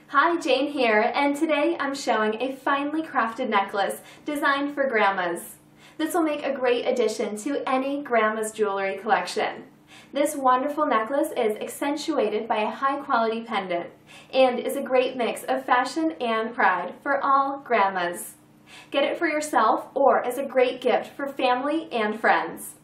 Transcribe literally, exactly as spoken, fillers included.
Hi, Jane here, and today I'm showing a finely crafted necklace designed for grandmas. This will make a great addition to any grandma's jewelry collection. This wonderful necklace is accentuated by a high-quality pendant and is a great mix of fashion and pride for all grandmas. Get it for yourself or as a great gift for family and friends.